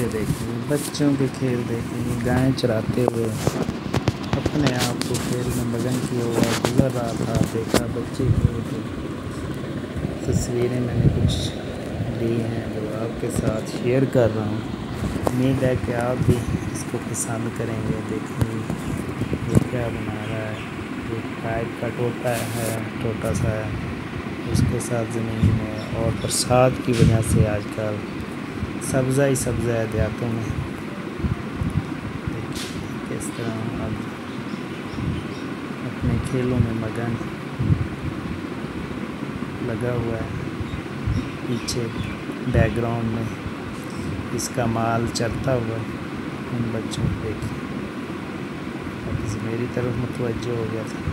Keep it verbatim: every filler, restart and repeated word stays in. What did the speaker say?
बच्चे देखेंगे, बच्चों के खेल देखेंगे। गाय चराते हुए अपने आप को खेल में मगन किया हुआ गुजर रहा था, देखा बच्चे खेल थे। तस्वीरें मैंने कुछ ली हैं जो आपके साथ शेयर कर रहा हूँ। उम्मीद है कि आप भी इसको पसंद करेंगे। देखेंगे ये क्या बना रहा है, ये पाइप का टोटा है, छोटा सा है, उसके साथ ज़मीन में। और बरसात की वजह से आजकल सब्ज़ा ही सब्ज़ा है देहातों में। किस तरह अब अपने खेलों में मगन लगा हुआ है। पीछे बैकग्राउंड में इसका माल चरता हुआ उन बच्चों को देखिए। अब मेरी तरफ मुतवज्जो हो गया था।